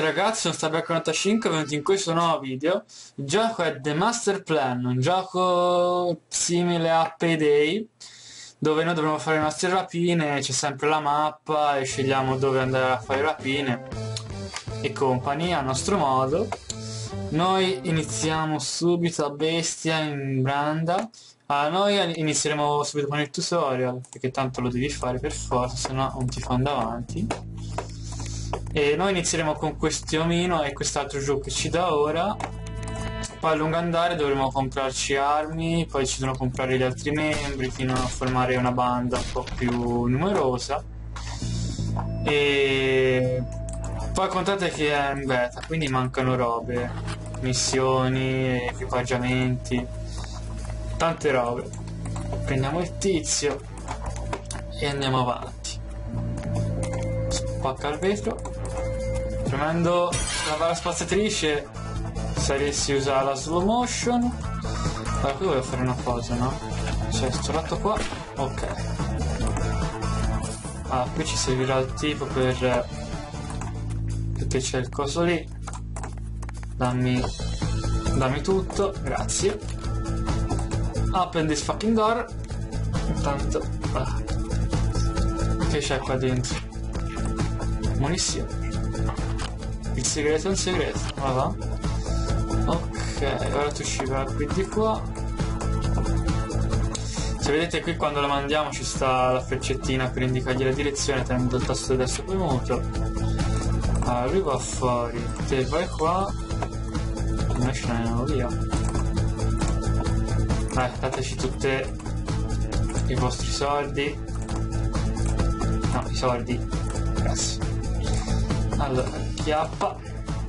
ragazzi, sono Stabia45, venuti in questo nuovo video. Il gioco è The Master Plan, un gioco simile a Payday, dove noi dovremo fare le nostre rapine, c'è sempre la mappa e scegliamo dove andare a fare rapine e compagnia a nostro modo. Noi iniziamo subito a bestia in branda. Noi inizieremo subito con il tutorial, perché tanto lo devi fare per forza, se no non ti fa andare avanti. E noi inizieremo con questi omino e quest'altro gioco che ci dà ora. Poi a lungo andare dovremo comprarci armi, poi ci devono comprare gli altri membri fino a formare una banda un po' più numerosa. E poi contate che è in beta, quindi mancano robe, missioni, equipaggiamenti, tante robe. Prendiamo il tizio e andiamo avanti. Spacca il vetro. Premendo la barra spaziatrice saresti usare la slow motion. Allora qui voglio fare una cosa, no? C'è sto lato qua. Ok. Ah, qui ci servirà il tipo perché c'è il coso lì. Dammi tutto, grazie. Open this fucking door. Intanto che c'è qua dentro? Munizioni. Il segreto è un segreto, va? Ok, ora tu ci vai qui di qua. Se vedete qui quando lo mandiamo ci sta la freccettina per indicargli la direzione tenendo il tasto destro premuto. Allora lui va fuori, te vai qua. Noi ce ne andiamo via. Dai, dateci tutti i vostri soldi. No, i soldi. Grazie. Allora, chiappa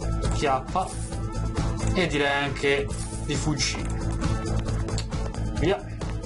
e direi anche di fuggire. Via.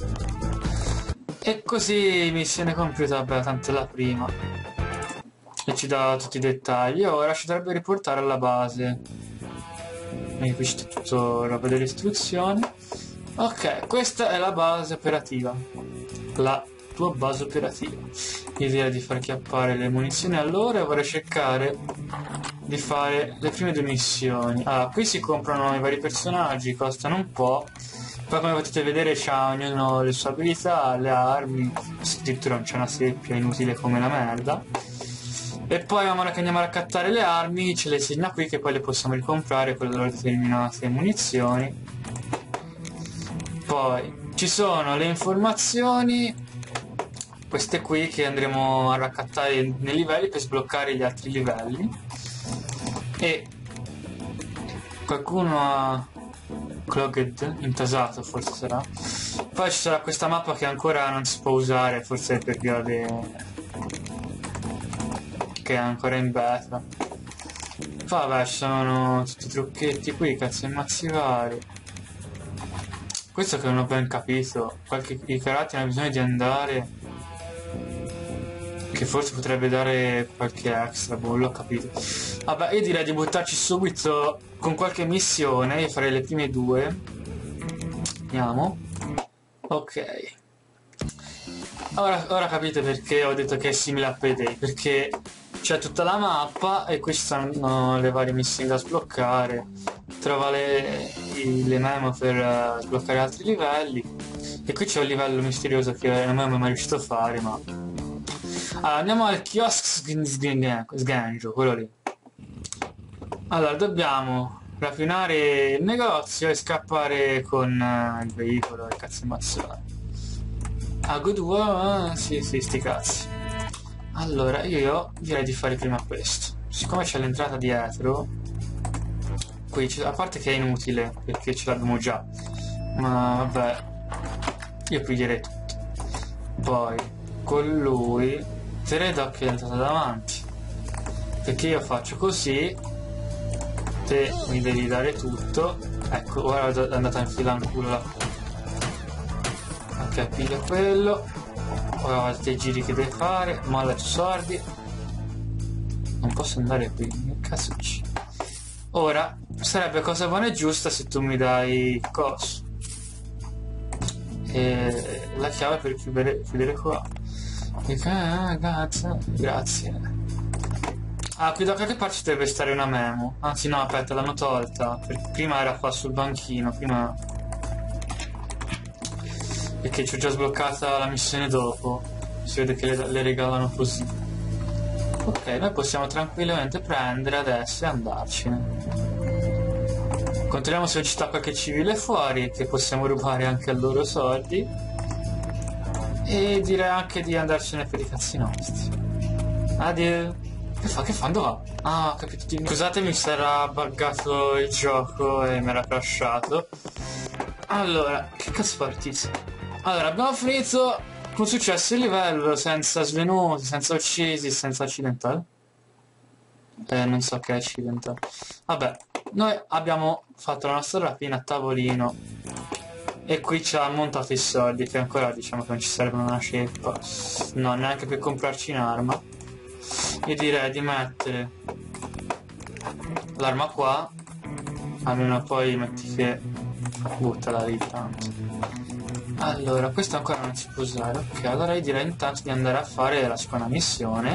E così missione compiuta, vabbè, tanto è la prima. E ci dà tutti i dettagli. Ora ci dovrebbe riportare alla base. E qui c'è tutto roba delle istruzioni. Ok, questa è la base operativa. La tua base operativa. Io direi di far chiappare le munizioni allora e vorrei cercare di fare le prime due missioni. Allora, qui si comprano i vari personaggi, costano un po'. Poi come potete vedere c'ha ognuno le sue abilità, le armi, addirittura non c'è una seppia, inutile come la merda. E poi man mano che andiamo a raccattare le armi ce le segna qui che poi le possiamo ricomprare con le loro determinate munizioni. Poi ci sono le informazioni, queste qui che andremo a raccattare nei livelli per sbloccare gli altri livelli. E qualcuno ha clogged, intasato forse sarà. Poi ci sarà questa mappa che ancora non si può usare, forse per via che è ancora in beta. Poi vabbè ci sono tutti i trucchetti qui, cazzo e mazzi vari. Questo che non ho ben capito, i caratteri hanno bisogno di andare, che forse potrebbe dare qualche extra, boh, l'ho capito. Vabbè, io direi di buttarci subito con qualche missione, io farei le prime due. Andiamo. Ok. Ora capite perché ho detto che è simile a Payday, perché c'è tutta la mappa e qui ci sono le varie missioni da sbloccare. Trova le memo per sbloccare altri livelli. E qui c'è un livello misterioso che non mi è mai riuscito a fare, ma... Allora, andiamo al kiosk sganjo, quello lì. Allora, dobbiamo rapinare il negozio e scappare con il veicolo e cazzo mazzone. Ah, good one, sì, sti cazzi. Allora, io direi di fare prima questo. Siccome c'è l'entrata dietro, qui a parte che è inutile, perché ce l'abbiamo già. Ma vabbè, io piglierei tutto. Poi, con lui, te d'occhio è entrata davanti. Perché io faccio così, te mi devi dare tutto. Ecco, ora è andata a infilare in culo la... Ok, piglio quello. Ora altri giri che devi fare, molla i soldi. Non posso andare qui, che cazzo c'è? Ora, sarebbe cosa buona e giusta se tu mi dai il coso. E la chiave per chiudere qua. Grazie. Ah, qui da qualche parte ci deve stare una memo. Anzi no, aspetta, l'hanno tolta. Perché prima era qua sul banchino, prima... Perché ci ho già sbloccata la missione dopo. Si vede che le regalano così. Ok, noi possiamo tranquillamente prendere adesso e andarcene. Controlliamo se non ci sta qualche civile fuori, che possiamo rubare anche a loro soldi. E direi anche di andarcene per i cazzi nostri. Addio. Che fa? Che fa? Dove va? Ah, ho capito. Scusatemi se era buggato il gioco e mi era crashato. Allora, che cazzo partito? Allora, abbiamo finito con successo il livello, senza svenuti, senza uccisi, senza accidentali. Non so che è accidentale. Vabbè, noi abbiamo fatto la nostra rapina a tavolino. E qui ci ha montato i soldi, che ancora diciamo che non ci servono una ceppa. No, neanche per comprarci un'arma. Io direi di mettere l'arma qua, almeno poi metti che buttala lì tanto. Allora, questo ancora non si può usare, ok, allora io direi intanto di andare a fare la seconda missione.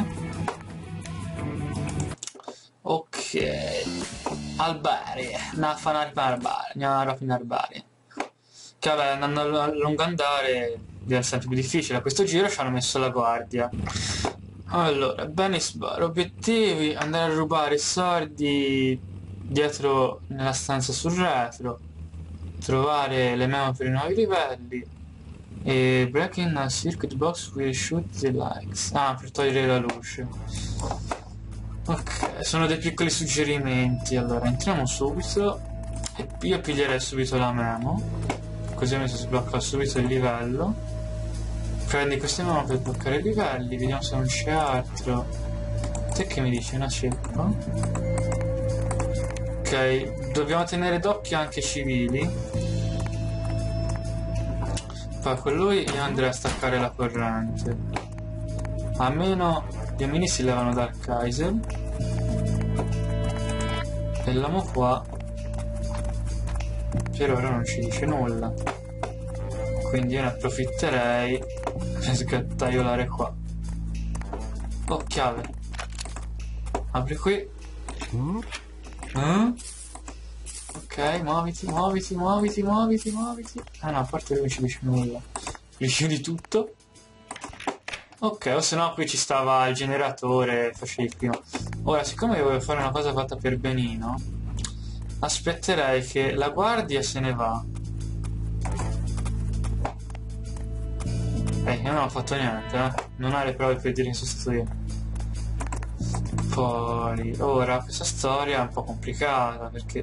Ok, albari, andiamo a rapinare albari. Che vabbè, andando a lungo andare diventa sempre più difficile, a questo giro ci hanno messo la guardia. Allora, bene sbar, obiettivi, andare a rubare soldi dietro nella stanza sul retro, trovare le memo per i nuovi livelli e breaking a circuit box will shoot the lights. Ah, per togliere la luce. Ok, sono dei piccoli suggerimenti, allora entriamo subito e io piglierei subito la memo, così mi si sblocca subito il livello. Prendi queste mano per bloccare i livelli, vediamo se non c'è altro. Te che mi dici? Una ceppa? Ok, dobbiamo tenere d'occhio anche i civili. Poi con lui io andrei a staccare la corrente. Almeno gli omini si levano dal Kaiser. E l'uomo qua per ora non ci dice nulla. Quindi io ne approfitterei per sgattaiolare qua. Oh, chiave. Apri qui. Ok, muoviti. Ah no, a parte lui non ci dice nulla. Li chiudi tutto. Ok, o se no qui ci stava il generatore, facevi prima. Ora, siccome io voglio fare una cosa fatta per benino, aspetterei che la guardia se ne va. Io non ho fatto niente, non hai le prove per dire che sono stato io. Poi, ora, questa storia è un po' complicata, perché...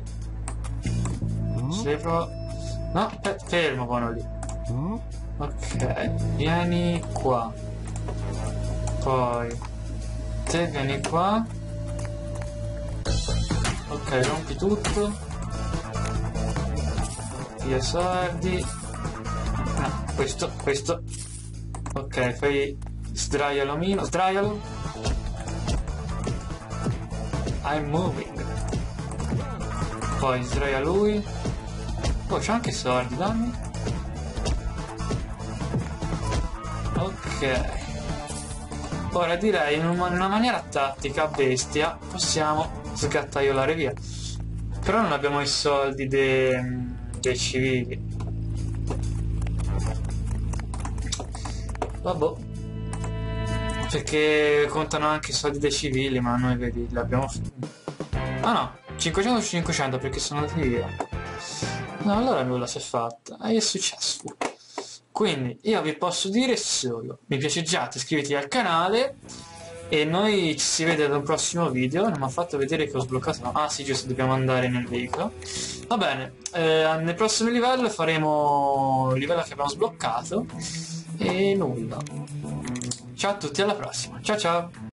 Se provo... No, fermo, buono lì. Ok, vieni qua. Poi... Te vieni qua. Ok, rompi tutto. Via soldi. No, questo. Ok, fai sdraialo mino, sdraialo. I'm moving. Poi sdraia lui. Oh, c'ha anche soldi, dammi. Ok. Ora direi in una maniera tattica, bestia, possiamo sgattaiolare via. Però non abbiamo i soldi dei civili. Vabbè, perché contano anche i soldi dei civili, ma noi vedi, li abbiamo finiti. Ah no, 500 su 500 perché sono andati via. No, allora nulla si è fatta, è successo. Quindi io vi posso dire solo, mi piaceggiate, iscrivetevi al canale e noi ci si vede ad un prossimo video. Non mi ha fatto vedere che ho sbloccato. Ah sì, giusto, dobbiamo andare nel veicolo. Va bene, nel prossimo livello faremo il livello che abbiamo sbloccato. E nulla. Ciao a tutti, alla prossima. Ciao ciao.